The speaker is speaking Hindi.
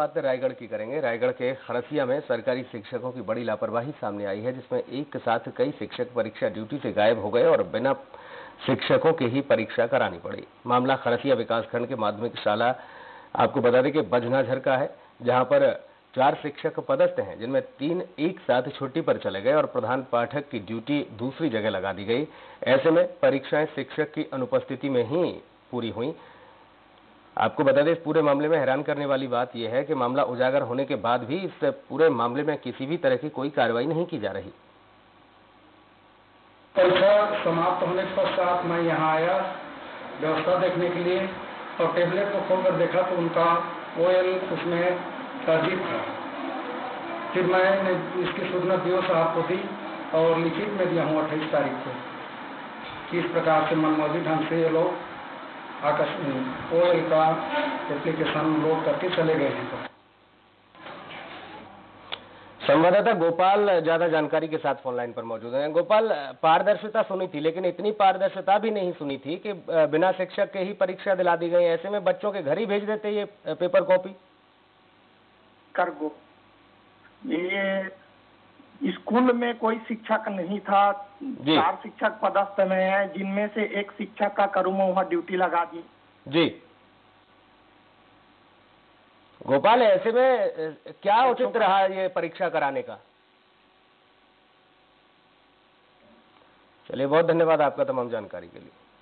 बात रायगढ़ की करेंगे। रायगढ़ के खरसिया में सरकारी शिक्षकों की बड़ी लापरवाही सामने आई है, जिसमें एक साथ कई शिक्षक परीक्षा ड्यूटी से गायब हो गए और बिना शिक्षकों की ही परीक्षा करानी पड़ी। मामला खरसिया विकासखंड के माध्यमिक शाला, आपको बता दें कि बझनाझर का है, जहां पर 4 शिक्षक पदस्थ हैं, जिनमें 3 एक साथ छुट्टी पर चले गए और प्रधान पाठक की ड्यूटी दूसरी जगह लगा दी गई। ऐसे में परीक्षाएं शिक्षक की अनुपस्थिति में ही पूरी हुई। आपको बता दें, इस पूरे मामले में हैरान करने वाली बात यह है कि मामला उजागर होने के बाद भी इस पूरे मामले में किसी भी तरह की कोई कार्रवाई नहीं की जा रही। परीक्षा समाप्त होने के पश्चात मैं यहाँ आया व्यवस्था देखने के लिए और टेबलेट को खोलकर देखा तो उनका ओएल उसमें तर्जीब था। फिर मैंने इसकी सूचना DO साहब को दी और लिखित में दिया हूँ 28 तारीख को। किस प्रकार से मनमर्जी ढंग से ये लोग ओएल का एप्लीकेशन लोड करके चले गए हैं। संवाददाता गोपाल ज्यादा जानकारी के साथ फोन लाइन पर मौजूद हैं। गोपाल, पारदर्शिता सुनी थी, लेकिन इतनी पारदर्शिता भी नहीं सुनी थी कि बिना शिक्षक के ही परीक्षा दिला दी गई। ऐसे में बच्चों के घर ही भेज देते ये पेपर कॉपी। ये स्कूल में कोई शिक्षक नहीं था, 4 शिक्षक पदस्थ में हैं, जिनमें से एक शिक्षक का करूँ वहाँ ड्यूटी लगा दी। जी गोपाल, ऐसे में क्या उचित रहा ये परीक्षा कराने का? चलिए, बहुत धन्यवाद आपका तमाम जानकारी के लिए।